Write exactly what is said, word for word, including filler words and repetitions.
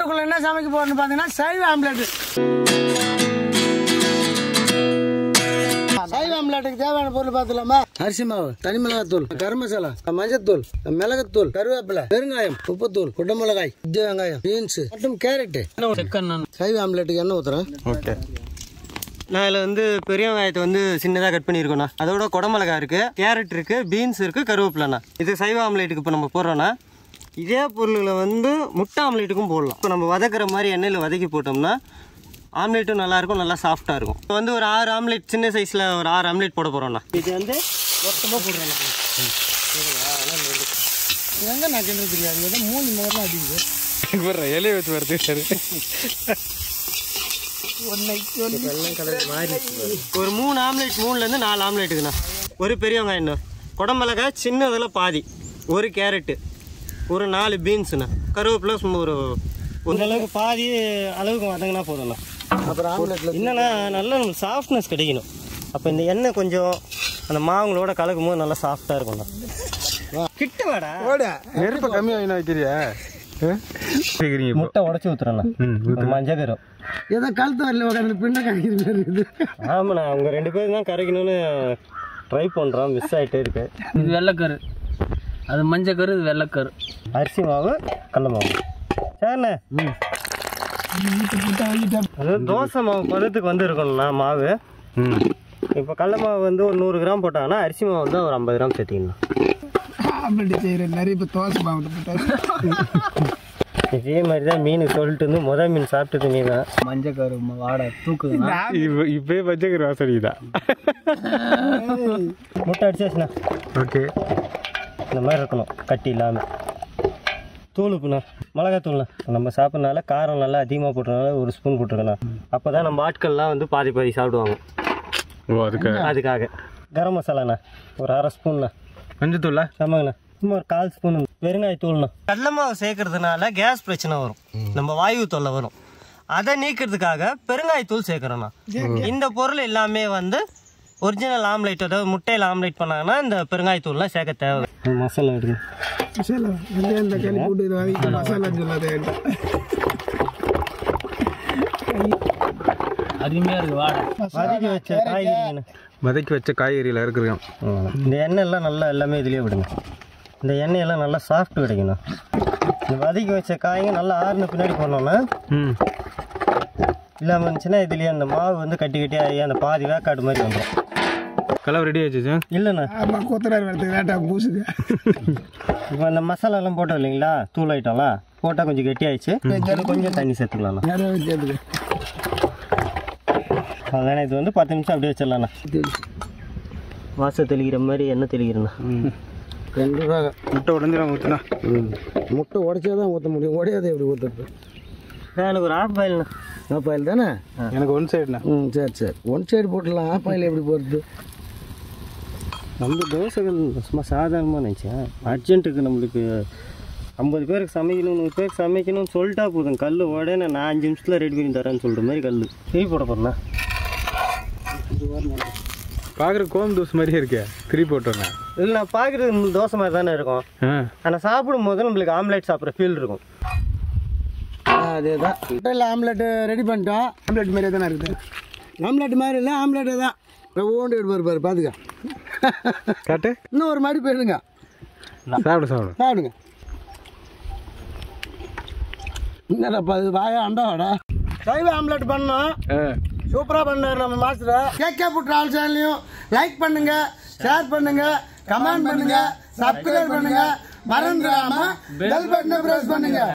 வீட்டுக்குள்ள என்ன சமைக்க போறோம்னு பாத்தீங்கன்னா சைவ ஆம்லெட். சைவ ஆம்லெட்டுக்கு தேவையான பொருள் பார்த்துலாமா? அரிசி மாவு, தனி மிளகாத்தூள், கரம் மசாலா, மஞ்சத்தூள், மிளகாத்தூள், கருவேப்பிலை, பெருங்காயம், உப்புத்தூள், குட்டை மிளகாய், இஞ்சி வெங்காயம், பீன்ஸ் மற்றும் கேரட். சைவ ஆம்லெட்டுக்கு எண்ணெய் ஊத்துறேன். ஓகே. நான் இதில் வந்து பெரிய வெங்காயத்தை வந்து சின்னதாக கட் பண்ணியிருக்கோண்ணா. அதோட குடமிளகா இருக்குது, கேரட் இருக்குது, பீன்ஸ் இருக்குது, கருவேப்பிலைண்ணா. இது சைவ ஆம்லேட்டுக்கு இப்போ நம்ம போடுறோன்னா இதே பொருளில் வந்து முட்டை ஆம்லேட்டுக்கும் போடலாம். இப்போ நம்ம வதக்கிற மாதிரி எண்ணெயில் வதக்கி போட்டோம்னா ஆம்லேட்டும் நல்லாயிருக்கும், நல்லா சாஃப்டாக இருக்கும். இப்போ வந்து ஒரு ஆறு ஆம்லேட், சின்ன சைஸில் ஒரு ஆறு ஆம்லேட் போட போகிறோண்ணா. இது வந்து மொத்தமாக போடுறேன். எங்கே நான் கிணறு தெரியாது, ஏதோ மூணு நேரம் அடிக்குது. இலையை வச்சு வரது சார். ஒரு மூணு ஆம்லேட், மூணுலேருந்து நாலு ஆம்லேட்டுக்குண்ணா. ஒரு பெரிய வெங்காயம்ண்ணா, குடமிளகாய் சின்னதில் பாதி, ஒரு கேரட்டு, ஒரு நாலு பீன்ஸுண்ணா, கருவேப்பிலை சும்மா ஒரு ஒரு அளவுக்கு பாதி அளவுக்கு வதங்கினா போதும்ண்ணா. அப்புறம் ஆம்லெட்டில் என்னன்னா நல்லா நமக்கு சாஃப்ட்னஸ் கிடைக்கணும். அப்போ இந்த எண்ணெய் கொஞ்சம் அந்த மாவுங்களோட கலக்கும் போது நல்லா சாஃப்டாக இருக்கும்ண்ணா. கிட்ட வாடா, நெருப்ப கம்மியாக வைக்கிறியா? முட்டை உடச்சி ஊற்றுறேண்ணா. மஞ்சள் கரும் ஏதோ கழுத்து வரல உட்காந்து பின்ன கரைக்கிறது. ஆமாண்ணா, அவங்க ரெண்டு பேரும் தான் கரைக்கணும்னு ட்ரை பண்ணுறோம், மிஸ் ஆகிட்டே இருக்கு. இது வெள்ளைக்கரு, அது மஞ்சள் கரு, இது வெள்ளைக்கரு. அரிசி மாவு, கடல மாவு. சரிண்ணே. அதாவது தோசை மாவு பதத்துக்கு வந்து இருக்கணும்ண்ணா மாவு. இப்போ கடல மாவு வந்து ஒரு நூறு கிராம் போட்டாங்கன்னா அரிசி மாவு வந்து ஒரு ஐம்பது கிராம் சேர்த்திக்கணும். ஆம்லெட் செய்கிற நிறைய இப்போ தோசை மாவு போட்டாங்க. இதே மாதிரி தான் மீன் சொல்லிட்டு வந்து முதல் மீன் சாப்பிட்டது நீ தான். மஞ்சள் கரு வாடை தூக்குது. இப்பவே மஞ்சள் வாசனைதான். முட்டை அடிச்சாச்சுண்ணா. ஓகே. இந்த மாதிரி இருக்கணும், கட்டி இல்லாமல். தூளுக்குண்ணா, மிளகாத்தூள்ண்ணா. நம்ம சாப்பிட்றதுனால காரம் நல்லா அதிகமாக போட்டுறதுனால ஒரு ஸ்பூன் போட்டுருக்கண்ணா. அப்போ தான் நம்ம ஆட்கள்லாம் வந்து பாதி பாதி சாப்பிடுவாங்க. ஓ, அதுக்கு அதுக்காக. கரம் மசாலாண்ணா ஒரு அரை ஸ்பூன்ண்ணா. மஞ்சத்தூளா? ஆமாங்கண்ணா. சும்மா ஒரு கால் ஸ்பூன் பெருங்காயத்தூள்ண்ணா. கடல மாவு சேர்க்கறதுனால கேஸ் பிரச்சனை வரும், நம்ம வாயு தொல்லை வரும். அதை நீக்கிறதுக்காக பெருங்காயத்தூள் சேர்க்குறோண்ணா. இந்த பொருள் எல்லாமே வந்து ஒரிஜினல் ஆம்லேட், அதாவது முட்டையில் ஆம்லேட் பண்ணாங்கன்னா இந்த பெருங்காயத்தூள்லாம் சேர்க்க தேவை. மசாலா எடுங்க. மசாலா இந்த களி போட்டு இதை வதக்கி மசாலா சொல்லாத. அருமையாக இருக்குது வாடை. வதக்கி வச்ச காய்கறிங்கண்ணா. வதக்கி வச்ச காய்கறியில் இருக்கிறோம். இந்த எண்ணெய் எல்லாம் நல்லா எல்லாமே இதுலேயே விடுங்க. இந்த எண்ணெயெல்லாம் நல்லா சாஃப்ட் கிடைக்கணும். இந்த வதக்கி வச்ச காய்ங்க நல்லா ஆறுன பின்னாடி போனோம்னா இல்லாமல் இருந்துச்சுன்னா இதுலேயே அந்த மாவு வந்து கட்டி கட்டி ஆகி அந்த பாதி வேக்காடு மாதிரி வந்துடும். கலர் ரெடி ஆச்சு இல்லைண்ணா. ஆமாம், கொத்தனார் வரதுக்கு வேட்டாக பூசுது. இப்போ அந்த மசாலாலாம் போட்டோம் இல்லைங்களா, தூள் ஐட்டம்லாம் போட்டால் கொஞ்சம் கெட்டி ஆயிடுச்சு. கொஞ்சம் தண்ணி சேர்த்துக்கலாம்ண்ணா. சேர்த்துக்கு அதானே. இது வந்து பத்து நிமிஷம் அப்படியே வச்சிடலாண்ணா. வாசம் தெளிக்கிற மாதிரி எண்ணெய் தெளிக்கிறேண்ணா. கண்டிப்பாக. முட்டை உடஞ்சிடும் ஊற்றுனா. முட்டை உடச்சா தான் ஊற்ற முடியும், உடையாதே எப்படி ஊற்றுறது? எனக்கு ஒரு ஆஃப் பாயில்ண்ணா. ஆஃப் ஆயில் தானே? எனக்கு ஒன் சைடுண்ணா. ம், சரி சரி, ஒன் சைடு போட்டுடலாம். ஆஃப் ஆயில் எப்படி போகிறது? நம்ம தோசைகள் சும்மா சாதாரணமாக நினச்சேன். அர்ஜென்ட்டுக்கு நம்மளுக்கு ஐம்பது பேருக்கு சமைக்கணும், நூறு பேருக்கு சமைக்கணும்னு சொல்லிட்டா போதும். கல் உடனே நான் அஞ்சு நிமிஷத்தில் ரெடி பண்ணி தரேன்னு சொல்கிற மாதிரி கல் திருப்பி போட போகிறேண்ணா. பார்க்குற கோம் தோசை மாதிரியே இருக்கே, திருப்பி போட்டோண்ணா. இல்லை, நான் பார்க்குறது தோசை மாதிரி தானே இருக்கும். ஆனால் சாப்பிடும் போது நம்மளுக்கு ஆம்லேட் சாப்பிட்ற ஃபீல் இருக்கும். அதே தான். முட்டையில் ஆம்லெட்டு ரெடி பண்ணிட்டோம். ஆம்லெட் மாதிரியே தானே இருக்குது. ஆம்லெட் மாதிரி இல்லை, ஆம்லெட்டு தான். ஓண்டு எடுப்பார் பாரு, பார்த்துக்க. காட்டு. இன்னும் ஒரு மாதிரி போயிடுங்க. சாப்பிடு சாப்பிடு சாப்பிடுங்க. என்னடா அது வாயா அண்டாவாடா. சைவ ஆம்லெட் பண்ணோம், சூப்பராக பண்ணார் நம்ம மாஸ்டர். கேகே ஃபுட் ட்ராவல் சேனலையும் லைக் பண்ணுங்க, ஷேர் பண்ணுங்க, கமெண்ட் பண்ணுங்க, சப்ஸ்கிரைப் பண்ணுங்க, மறந்துடாம பெல் பட்டனை பிரஸ் பண்ணுங்க.